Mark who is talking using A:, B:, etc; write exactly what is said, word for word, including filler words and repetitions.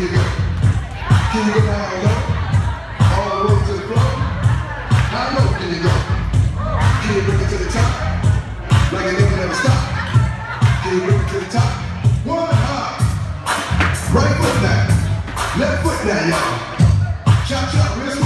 A: you go? Can you go down low? All the way to the floor? How low can you go? Can you bring it to the top? Like it never, never stop. Can you bring it to the top? One hop. Right foot now. Left foot now, y'all. Chop, chop, wrist.